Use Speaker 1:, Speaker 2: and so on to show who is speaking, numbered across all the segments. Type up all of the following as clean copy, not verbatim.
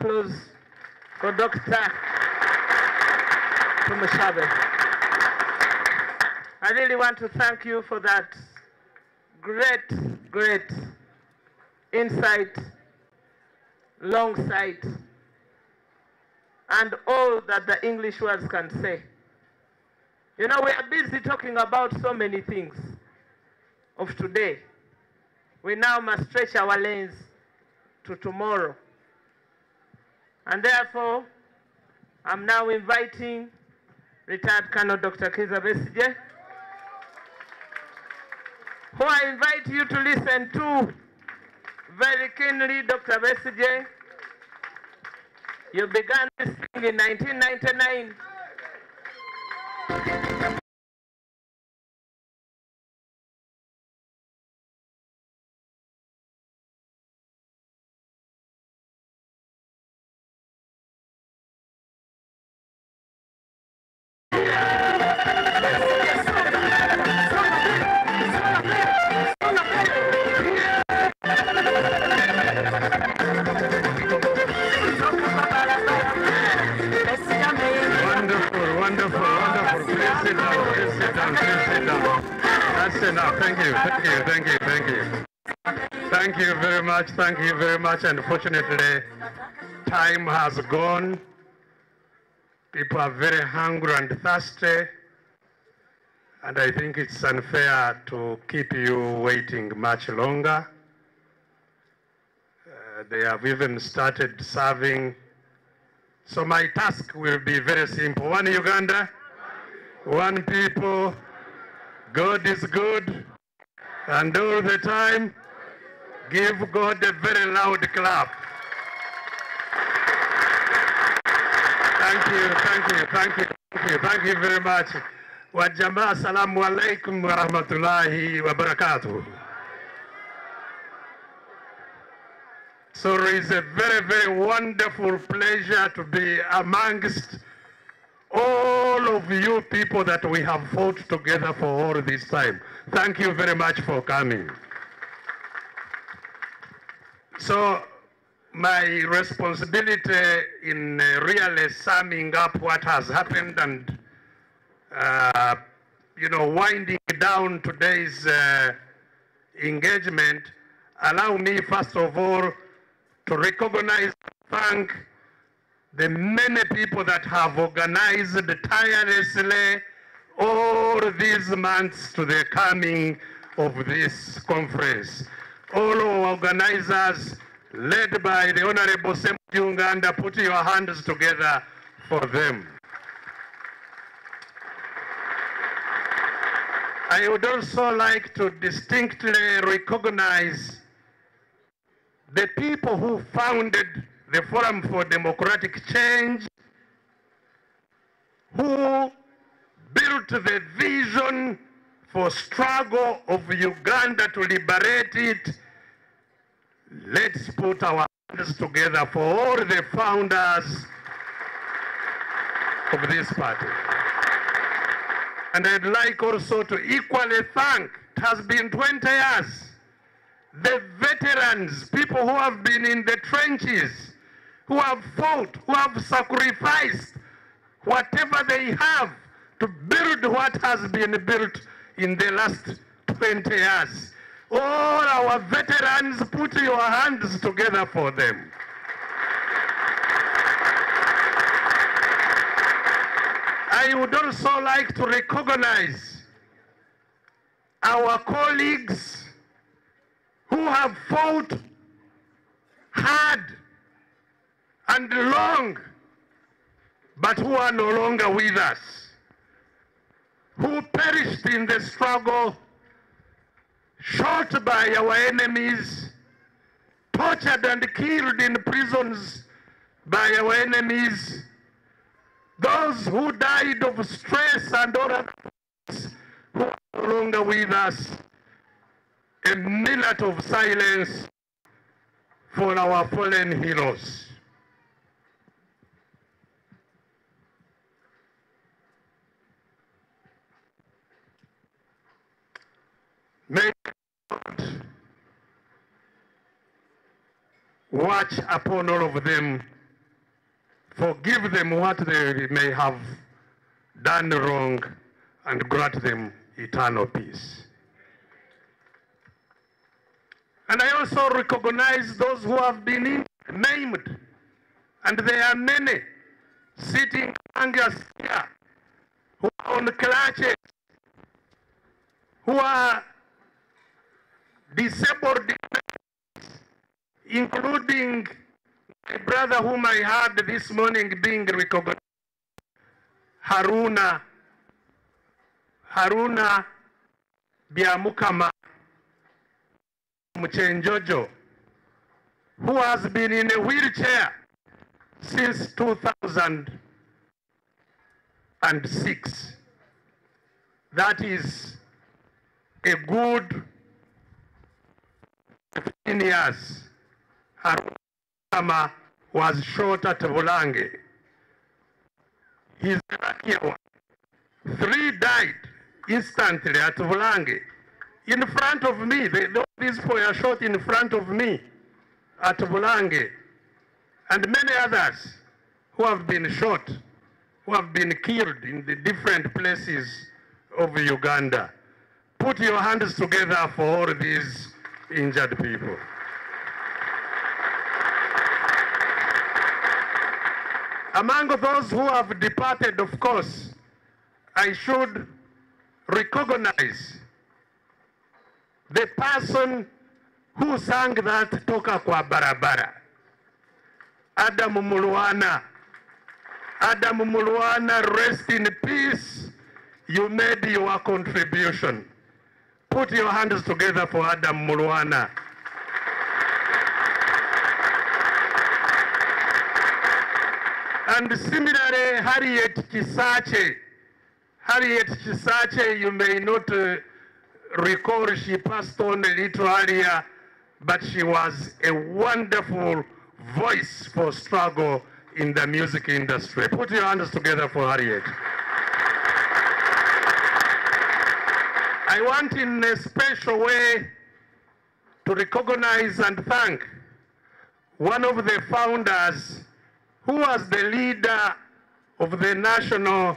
Speaker 1: applause for Dr. Tumushabe. I really want to thank you for that great insight, long sight, and all that the English words can say. You know, we are busy talking about so many things of today. We now must stretch our lanes to tomorrow. And therefore, I'm now inviting retired Colonel Dr. Kizza Besigye, who I invite you to listen to very keenly. Dr. Besigye, you began this thing in 1999.
Speaker 2: Thank you very much. Unfortunately, time has gone. People are very hungry and thirsty, and I think it's unfair to keep you waiting much longer. They have even started serving. So my task will be very simple. One Uganda, one people, God is good, and all the time, give God a very loud clap. Thank you very much. Wajama, assalamu alaikum wa rahmatullahi wa barakatuh. So it is a very wonderful pleasure to be amongst all of you people that we have fought together for all this time. Thank you very much for coming. So my responsibility in really summing up what has happened and winding down today's engagement, allow me first of all to recognize and thank the many people that have organized tirelessly all these months to the coming of this conference. All our organizers, led by the Honorable Sem Uganda, put your hands together for them. I would also like to distinctly recognize the people who founded the Forum for Democratic Change, who built the vision for struggle of Uganda to liberate it. Let's put our hands together for all the founders of this party. And I'd like also to equally thank, it has been 20 years, the veterans, people who have been in the trenches, who have fought, who have sacrificed whatever they have to build what has been built in the last 20 years. All our veterans, put your hands together for them. I would also like to recognize our colleagues who have fought hard and long, but who are no longer with us, who perished in the struggle, shot by our enemies, tortured and killed in prisons by our enemies, those who died of stress and all who are no longer with us. A minute of silence for our fallen heroes. May God watch upon all of them forgive them what they may have done wrong, and grant them eternal peace. And I also recognize those who have been named, and there are many sitting among us here who are on clutches, who are disabled, including my brother whom I heard this morning being recognized, Haruna Byamukama Mchenjojo, who has been in a wheelchair since 2006. That is a good 15 years. Haruna was shot at Bulange. He's the lucky one. 3 died instantly at Bulange. In front of me, these people were shot in front of me at Bulange. And many others who have been shot, who have been killed in the different places of Uganda. Put your hands together for all these injured people. Among those who have departed, of course, I should recognize the person who sang that Toka Kwa Barabara. Adam Mulwana, rest in peace. You made your contribution. Put your hands together for Adam Mulwana. And similarly, Harriet Chisache, you may not recall, she passed on a little earlier, but she was a wonderful voice for struggle in the music industry. Put your hands together for Harriet. I want in a special way to recognize and thank one of the founders who was the leader of the National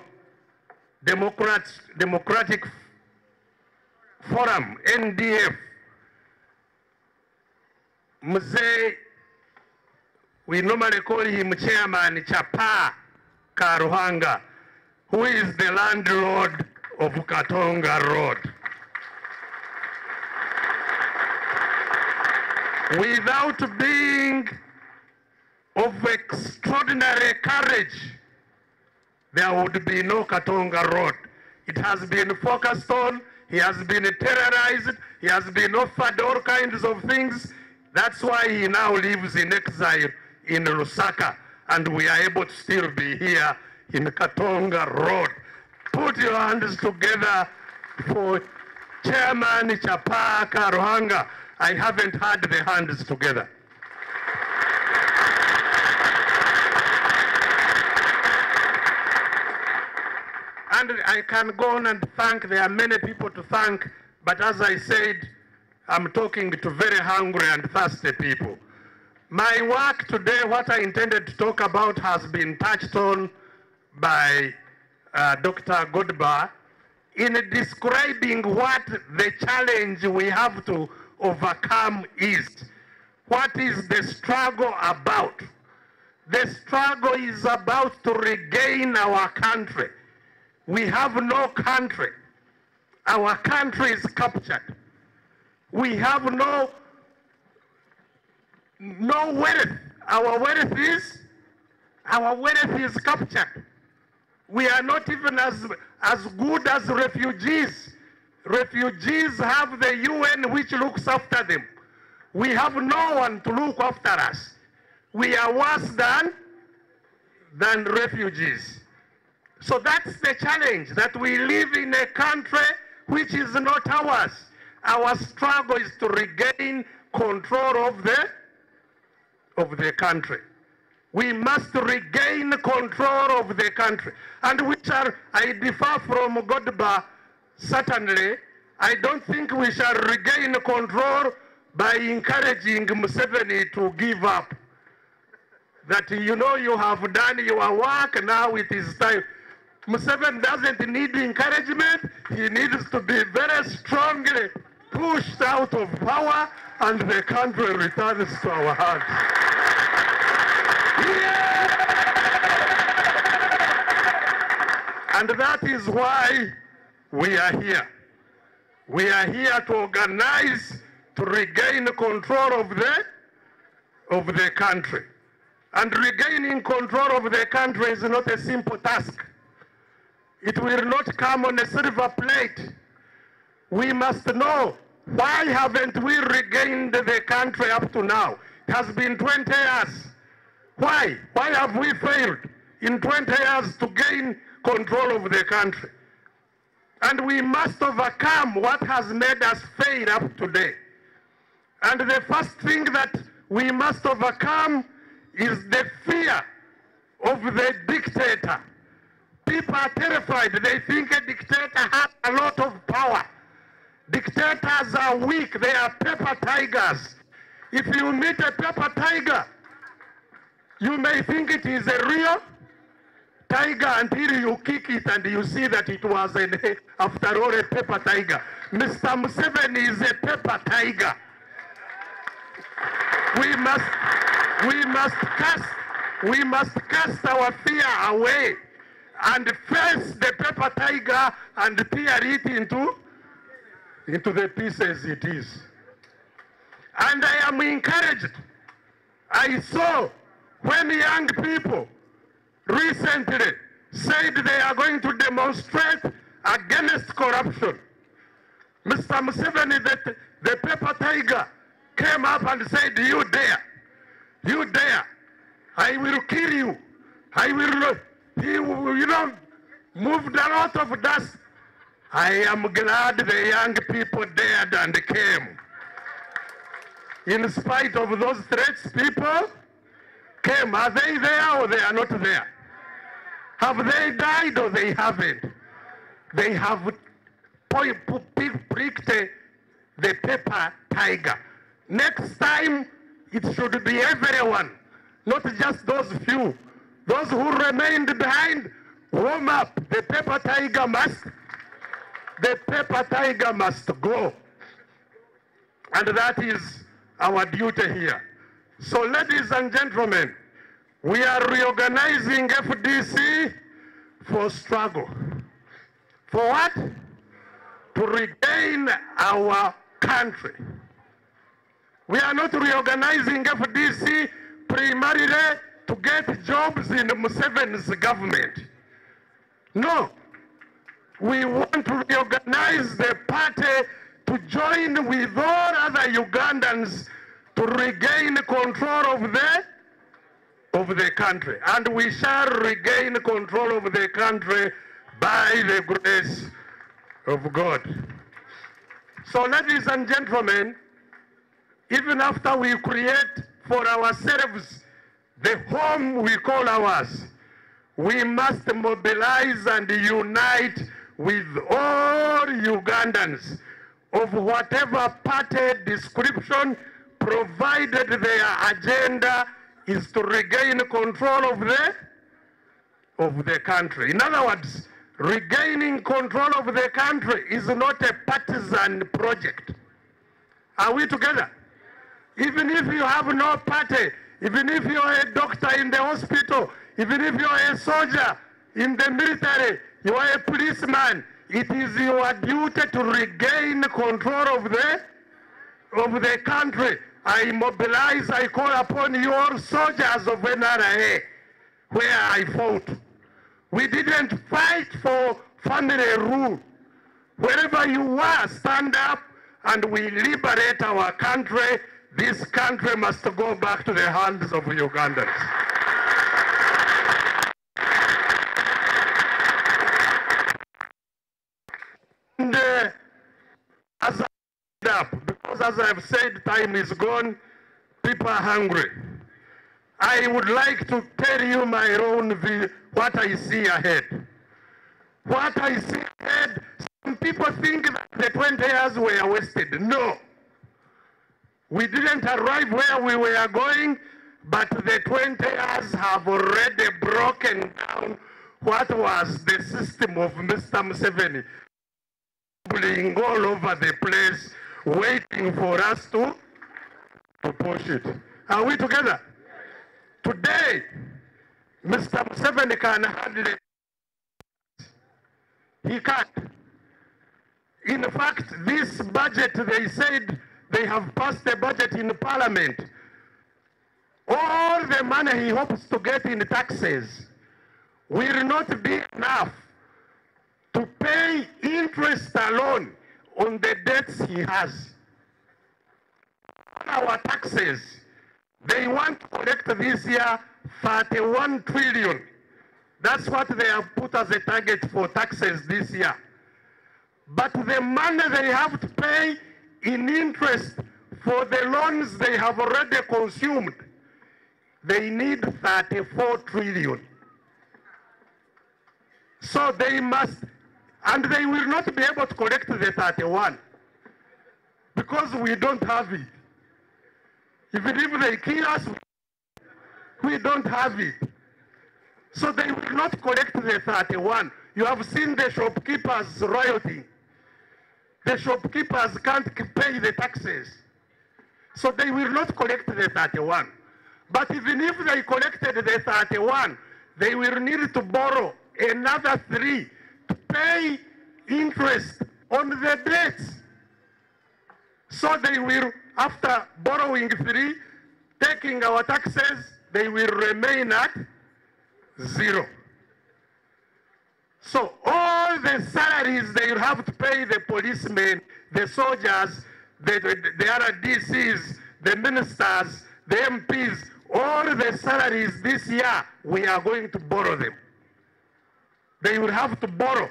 Speaker 2: Democratic Forum, NDF, Mzee, we normally call him Chairman Chapa Karuhanga, who is the landlord of Katonga Road. Without being of extraordinary courage, there would be no Katonga Road. It has been focused on, he has been terrorized, he has been offered all kinds of things. That's why he now lives in exile in Lusaka, and we are able to still be here in Katonga Road. Put your hands together for Chairman Chapa Karuhanga. I haven't had the hands together. And I can go on and thank, there are many people to thank, but as I said, I'm talking to very hungry and thirsty people. My work today, what I intended to talk about, has been touched on by Dr. Godbar in describing what the challenge we have to overcome is. What is the struggle about? The struggle is about to regain our country. We have no country. Our country is captured. We have no wealth. Our wealth is captured. We are not even as good as refugees. Refugees have the UN which looks after them. We have no one to look after us. We are worse than refugees. So that's the challenge, that we live in a country which is not ours. Our struggle is to regain control of the country. We must regain control of the country. And I differ from Godbar, certainly. I don't think we shall regain control by encouraging Museveni to give up. that you know you have done your work, now it is time. Museveni doesn't need encouragement. He needs to be very strongly pushed out of power and the country returns to our hands. Yeah! And that is why we are here. We are here to organize to regain control of the country. And regaining control of the country is not a simple task. It will not come on a silver plate. We must know, why haven't we regained the country up to now? It has been 20 years. Why? Why have we failed in 20 years to gain control of the country? And we must overcome what has made us fail up today. And the first thing that we must overcome is the fear of the dictator. People are terrified. They think a dictator has a lot of power. Dictators are weak. They are paper tigers. If you meet a paper tiger, you may think it is a real tiger until you kick it and you see that it was, after all, a paper tiger. Mr. Museveni is a paper tiger. We must cast our fear away and face the paper tiger and tear it into the pieces it is. And I am encouraged. I saw when young people recently said they are going to demonstrate against corruption. Mr. Museveni, the paper tiger, came up and said, you dare, I will kill you, I will, he, moved a lot of dust. I am glad the young people dared and came. In spite of those threats, people came. Are they there or they are not there? Have they died or they haven't? They have pricked the paper tiger. Next time, it should be everyone, not just those few. Those who remained behind, warm up. The paper tiger must go. And that is our duty here. So, ladies and gentlemen, we are reorganizing FDC for struggle. For what? To regain our country. We are not reorganizing FDC primarily to get jobs in Museveni's government. No. We want to reorganize the party to join with all other Ugandans to regain control of the country. And we shall regain control of the country by the grace of God. So, ladies and gentlemen, even after we create for ourselves the home we call ours, we must mobilize and unite with all Ugandans of whatever party description, provided their agenda is to regain control of the country. In other words, regaining control of the country is not a partisan project. Are we together? Even if you have no party, even if you are a doctor in the hospital, even if you are a soldier in the military, you are a policeman, it is your duty to regain control of the country. I mobilize, I call upon you all soldiers of NRA, where I fought. We didn't fight for family rule. Wherever you are, stand up and we liberate our country. This country must go back to the hands of Ugandans. And as I end up, because as I've said, time is gone, people are hungry. I would like to tell you my own view, what I see ahead. What I see ahead, some people think that the 20 years were wasted. No. We didn't arrive where we were going But the 20 years have already broken down what was the system of Mr. Museveni, bubbling all over the place, waiting for us to push it. Are we together? Today, Mr. Museveni can hardly, he can't. In fact, this budget, they said they have passed the budget in Parliament. All the money he hopes to get in taxes will not be enough to pay interest alone on the debts he has. Our taxes, they want to collect this year 31 trillion. That's what they have put as a target for taxes this year. But the money they have to pay in interest for the loans they have already consumed, they need 34 trillion. So they must, and they will not be able to collect the 31 because we don't have it. Even if they kill us, we don't have it. So they will not collect the 31. You have seen the shopkeepers rioting. The shopkeepers can't pay the taxes. So they will not collect the 31. But even if they collected the 31, they will need to borrow another 3 to pay interest on the debts. So they will, after borrowing 3, taking our taxes, they will remain at 0. So all the salaries they will have to pay the policemen, the soldiers, the RDCs, the ministers, the MPs, all the salaries this year, we are going to borrow them. They will have to borrow,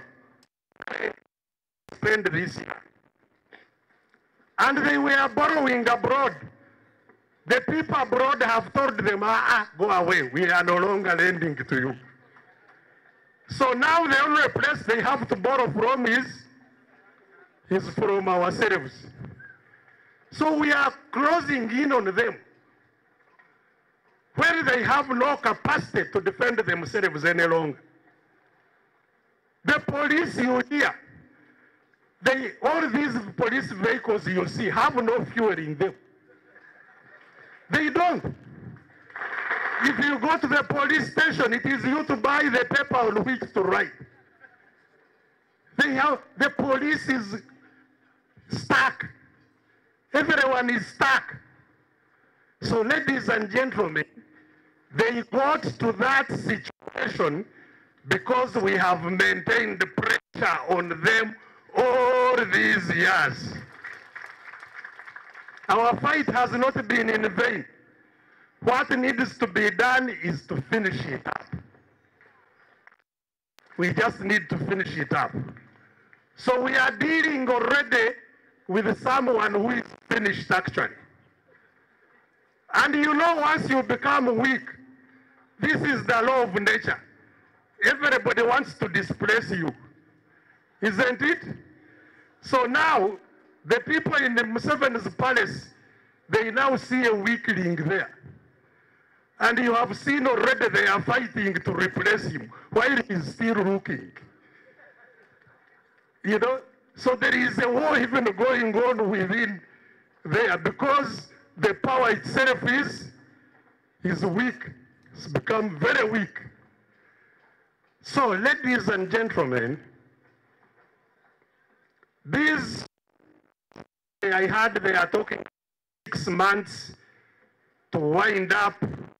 Speaker 2: spend this year. And they were borrowing abroad. The people abroad have told them, go away, we are no longer lending to you. So now the only place they have to borrow from is from ourselves. So we are closing in on them, where they have no capacity to defend themselves any longer. The police you hear, all these police vehicles you see have no fuel in them. They don't. If you go to the police station, it is you to buy the paper on which to write. The police is stuck. Everyone is stuck. So ladies and gentlemen, they got to that situation because we have maintained the pressure on them all these years. Our fight has not been in vain. What needs to be done is to finish it up. We just need to finish it up. So we are dealing already with someone who is finished actually. And you know, once you become weak, this is the law of nature. Everybody wants to displace you, isn't it? So now, the people in the Museveni's palace, they now see a weakling there. And you have seen already they are fighting to replace him while he is still looking. You know, so there is a war even going on within there because the power itself is weak. It's become very weak. So, ladies and gentlemen, this, I heard they are talking 6 months to wind up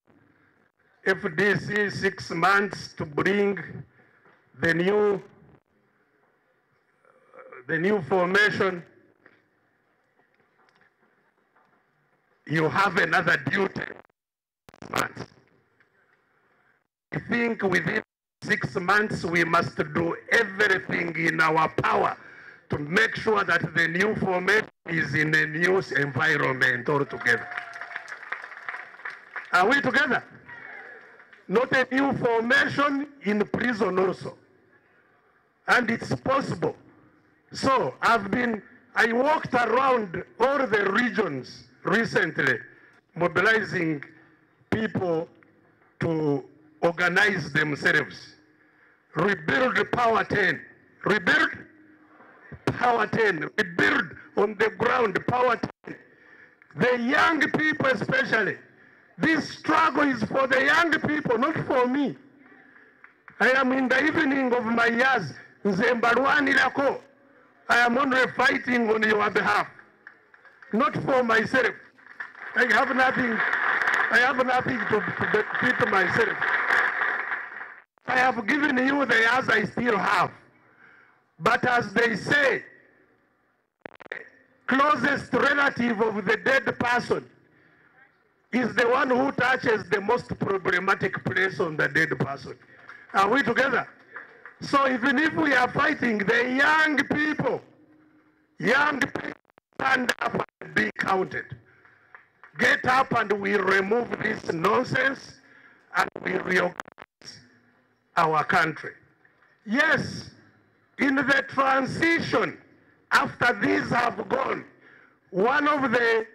Speaker 2: FDC, 6 months to bring the new formation. You have another duty. Months. I think within 6 months we must do everything in our power to make sure that the new formation is in a new environment altogether. Are we together? Not a new formation in prison also. And it's possible. So I walked around all the regions recently, mobilizing people to organize themselves. Rebuild Power 10. Rebuild Power 10. Rebuild on the ground Power 10. The young people especially. This struggle is for the young people, not for me. I am in the evening of my years. I am only fighting on your behalf, not for myself. I have nothing to benefit myself. I have given you the years I still have. But as they say, closest relative of the dead person is the one who touches the most problematic place on the dead person. Are we together? So even if we are fighting, the young people stand up and be counted. Get up and we remove this nonsense and we reorganize our country. Yes, in the transition, after these have gone, one of the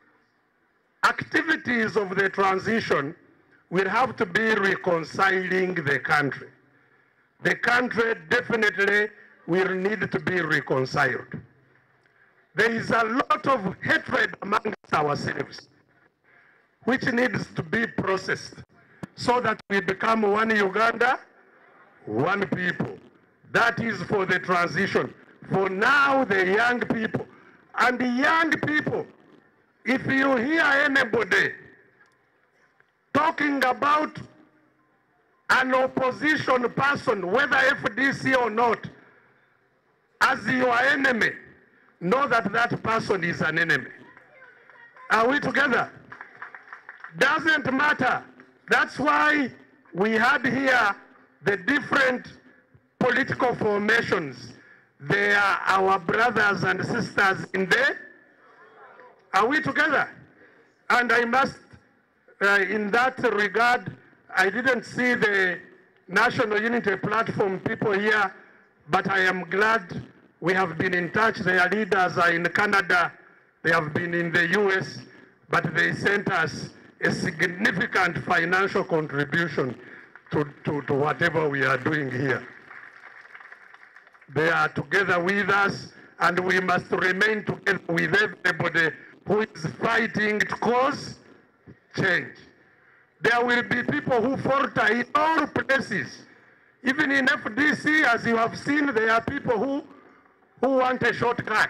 Speaker 2: activities of the transition will have to be reconciling the country. The country definitely will need to be reconciled. There is a lot of hatred amongst ourselves, which needs to be processed so that we become one Uganda, one people. That is for the transition. For now, the young people. And the young people, if you hear anybody talking about an opposition person, whether FDC or not, as your enemy, know that that person is an enemy. Are we together? Doesn't matter. That's why we had here the different political formations. They are our brothers and sisters in there. Are we together? And I must, in that regard, I didn't see the National Unity Platform people here, but I am glad we have been in touch. Their leaders are in Canada, they have been in the US, but they sent us a significant financial contribution to whatever we are doing here. They are together with us, and we must remain together with everybody who is fighting to cause change. There will be people who falter in all places. Even in FDC, as you have seen, there are people who want a shortcut.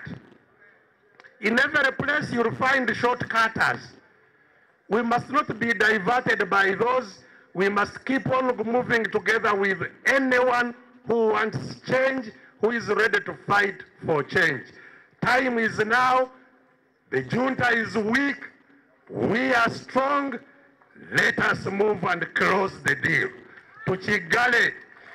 Speaker 2: In every place you'll find shortcutters. We must not be diverted by those. We must keep on moving together with anyone who wants change, who is ready to fight for change. Time is now. The junta is weak. We are strong. Let us move and close the deal. Tuchigale.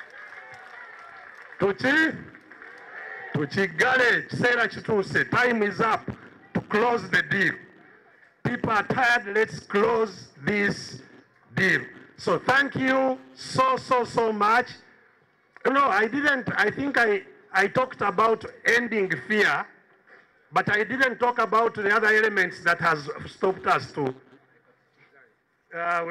Speaker 2: Tuchigale. Sera chituse. Time is up to close the deal. People are tired. Let's close this deal. So thank you so much. No, I think I talked about ending fear, but I didn't talk about the other elements that has stopped us to. I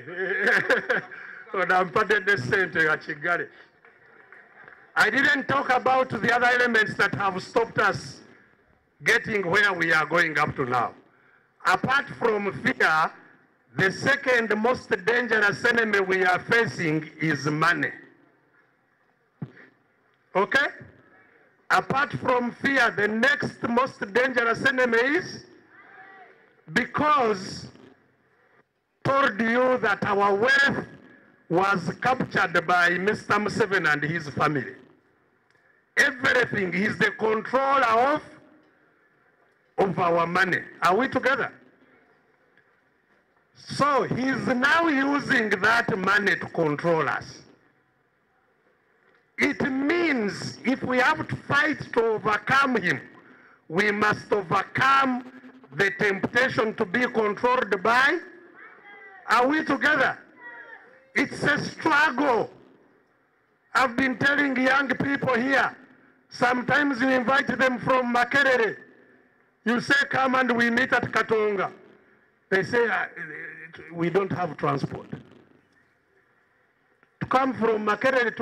Speaker 2: didn't talk about the other elements that have stopped us getting where we are going up to now. Apart from fear, the second most dangerous enemy we are facing is money. Okay? Apart from fear, the next most dangerous enemy is because I told you that our wealth was captured by Mr. Museveni and his family. Everything, he's the controller of our money. Are we together? So he's now using that money to control us. It means if we have to fight to overcome him, we must overcome the temptation to be controlled by. Are we together? It's a struggle. I've been telling young people here, sometimes you invite them from Makerere. You say, come and we meet at Katonga. They say we don't have transport. To come from Makerere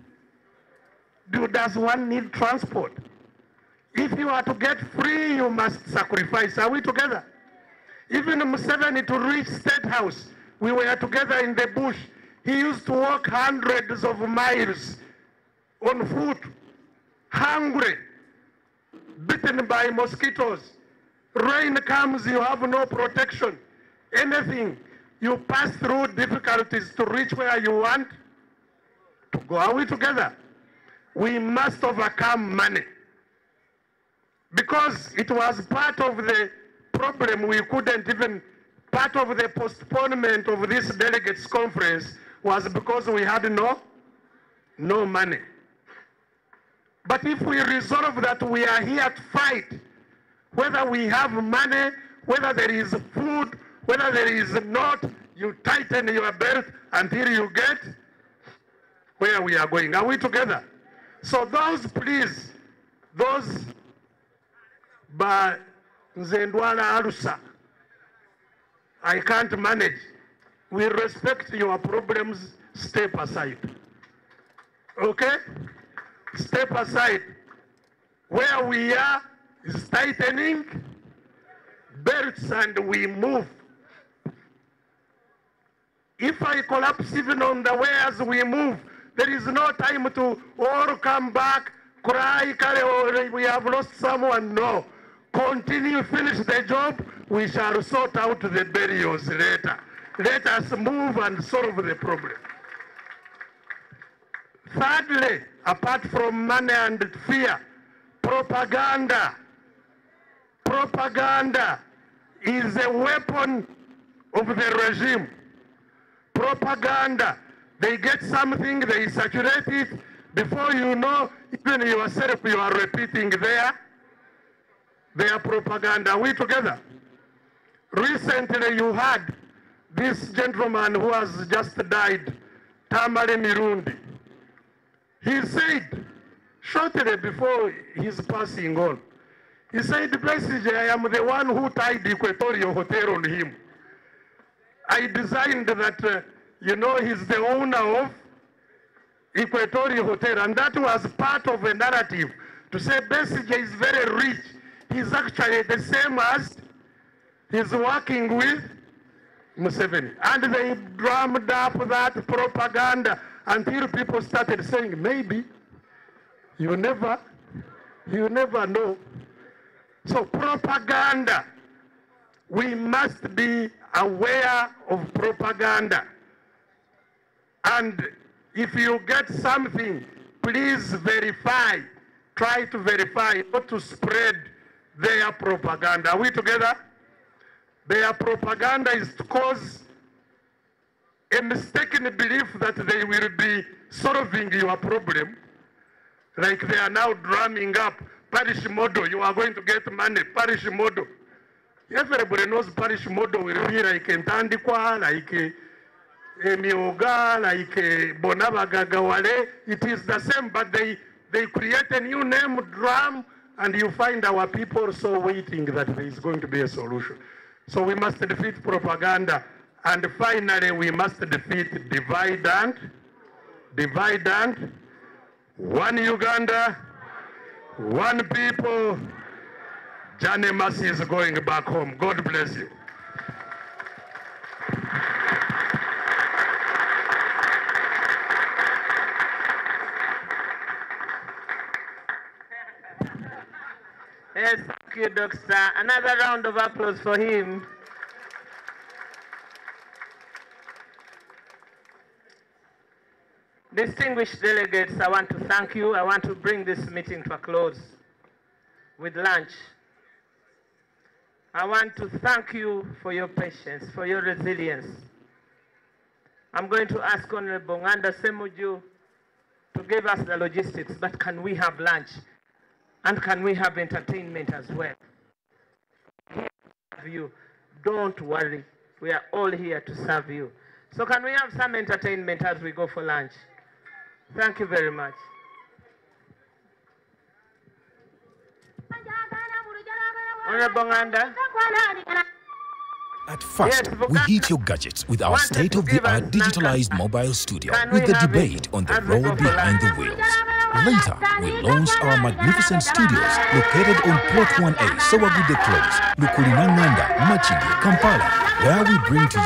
Speaker 2: does one need transport? If you are to get free, you must sacrifice. Are we together? Even Museveni to reach State House, we were together in the bush. He used to walk hundreds of miles on foot, hungry, bitten by mosquitoes. Rain comes, you have no protection. Anything, you pass through difficulties to reach where you want to go. Are we together? We must overcome money. Because it was part of the problem, we couldn't even, part of the postponement of this delegates conference was because we had no money. But if we resolve that, we are here to fight. Whether we have money, whether there is food, whether there is not, you tighten your belt until you get where we are going. Are we together? So those, please, those Nzendwala Arusa, I can't manage. We respect your problems, step aside. Okay? Step aside. Where we are is tightening belts and we move. If I collapse even on the way as we move, there is no time to all come back, cry, or we have lost someone. No. Continue, finish the job. We shall sort out the burials later. Let us move and solve the problem. Thirdly, apart from money and fear, propaganda. Propaganda is a weapon of the regime. Propaganda. They get something, they saturate it. Before you know, even yourself, you are repeating their propaganda. Are we together? Recently, you had this gentleman who has just died, Tamale Mirundi. He said, shortly before his passing on, he said, Besigye, I am the one who tied the Equatorial Hotel on him. I designed that, he's the owner of Equatorial Hotel, and that was part of a narrative to say Besigye is very rich. He's actually the same as he's working with Museveni. And they drummed up that propaganda until people started saying, maybe, you never know. So propaganda, we must be aware of propaganda. And if you get something, please verify, try to verify, not to spread their propaganda. Are we together? Their propaganda is to cause a mistaken belief that they will be solving your problem. Like they are now drumming up parish model, you are going to get money, parish model. Everybody knows parish model will be like Ntandikwa, like Mioga, like Bonabagagawale. It is the same, but they create a new name, drum, and you find our people also waiting that there is going to be a solution. So we must defeat propaganda. And finally, we must defeat divide and one Uganda, one people. Johnny Massey is going back home. God bless you.
Speaker 1: Yes, thank you, Doctor. Another round of applause for him. Distinguished delegates, I want to thank you. I want to bring this meeting to a close with lunch. I want to thank you for your patience, for your resilience. I'm going to ask Honorable Nganda Semuju to give us the logistics, but can we have lunch? And can we have entertainment as well? You, don't worry. We are all here to serve you. So can we have some entertainment as we go for lunch? Thank you very much. Honorable Nganda.
Speaker 3: At first,
Speaker 1: Yes,
Speaker 3: we hit your gadgets with our
Speaker 1: wanted to
Speaker 3: state-of-the-art
Speaker 1: give us
Speaker 3: digitalized
Speaker 1: Nankana.
Speaker 3: mobile studio
Speaker 1: Can
Speaker 3: with
Speaker 1: we
Speaker 3: the
Speaker 1: have
Speaker 3: debate
Speaker 1: it
Speaker 3: on the
Speaker 1: as we go
Speaker 3: road
Speaker 1: for
Speaker 3: behind the
Speaker 1: live?
Speaker 3: wheels. Later, we launched our magnificent studios located on Plot 1A, Sawagude Close, Lukulinanganda, Machingi, Kampala, where we bring to you